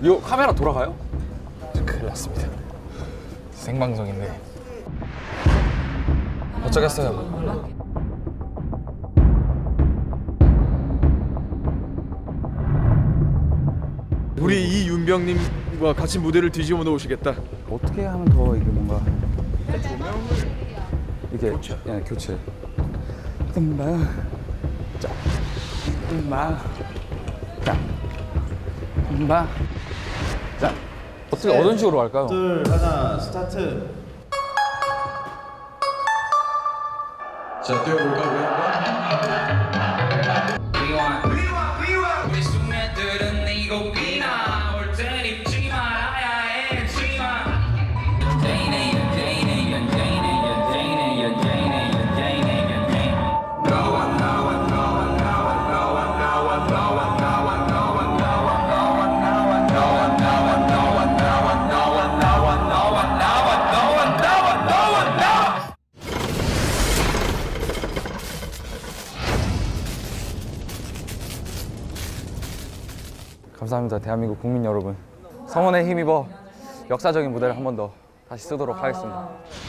이거 카메라 돌아가요? 큰일 났습니다. 생방송인데 어쩌겠어요. 우리 이윤병님과 같이 무대를 뒤집어 놓으시겠다. 어떻게 하면 더 이게 뭔가 이게 그냥 교체. 음방 자 음방 자 음방 자 어떻게 어떤 식으로 할까요? 둘, 하나, 스타트. 자, 뛰어볼까 우리 한번? 감사합니다. 대한민국 국민 여러분. 성원에 힘입어 역사적인 무대를 한 번 더 다시 쓰도록 하겠습니다.